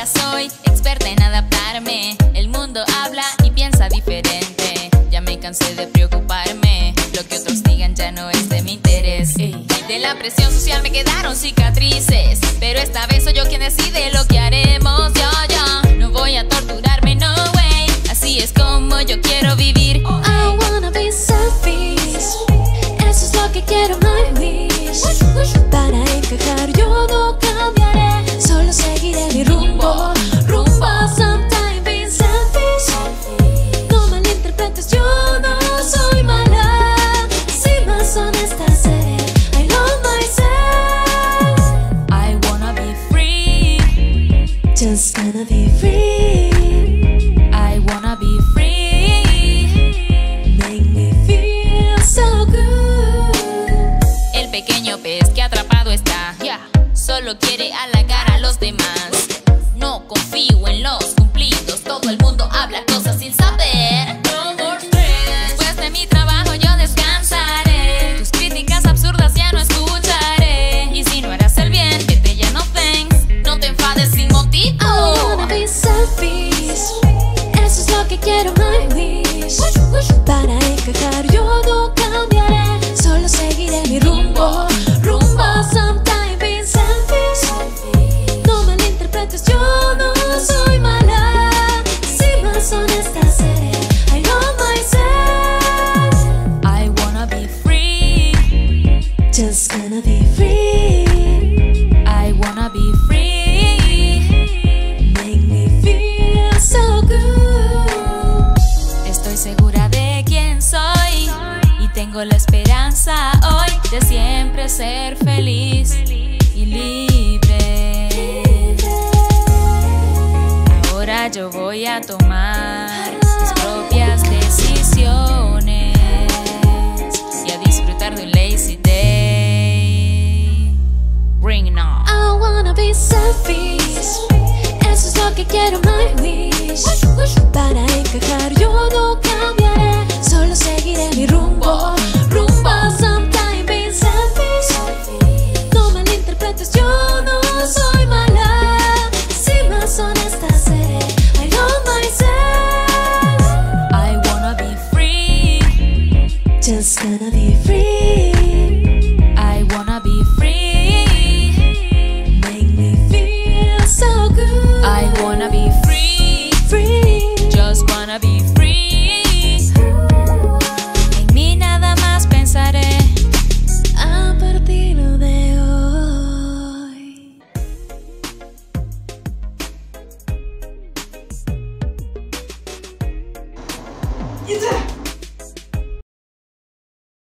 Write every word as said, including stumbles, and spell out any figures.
ahora soy experta en adaptarme. El mundo habla y piensa diferente. Ya me cansé de preocuparme. Lo que otros digan ya no es de mi interés. Ey. De la presión social me quedaron cicatrices, pero esta vez soy yo quien decide lo que haremos. Yo, yo no voy a torturarme, no way. Así es como yo quiero vivir. I wanna be selfish. Eso es lo que quiero, my wish. Para encajar yo no cambiaré, solo seguiré mi rumbo. Rumbo, sometimes being selfish. No malinterpretes, yo no soy mala. Si más honesta seré, I love myself. I wanna be free. Just gonna be free. I wanna be free. Make me feel so good. El pequeño pez que atrapado está, yeah, solo quiere halagar a los demás. No confío en los cumplidos, todo el mundo habla cosas sin saber. No more stress. Después de mi trabajo yo descansaré. Tus críticas absurdas ya no escucharé. Y si no harás el bien, vete ya, no thanks. No te enfades sin motivo. I wanna be selfish. Eso es lo que quiero, my wish. Para encajar yo no cambiaré, solo seguiré mi rumbo. Rumbo, sometimes being selfish. No malinterpretes, yo no soy mala. Si más honesta seré, I love myself. I wanna be free. Just gonna be free. I wanna be free. Make me feel so good. Estoy segura de quién soy y tengo la esperanza hoy de siempre ser feliz y libre. Ahora yo voy a tomar mis propias decisiones y a disfrutar de un lazy day. Bring it on. I wanna be selfish. Eso es lo que quiero, my wish. Para encajar yo no cambiaré, solo seguiré mi rumbo. Rumbo, sometimes being selfish. No malinterpretes, yo no soy mala. Si más honesta seré, I love myself. I wanna be free. Just gonna be free. I wanna be free. Make me feel so good. I wanna be free. Free. Just wanna be free. En mí nada más pensaré. A partir de hoy. 얘들아!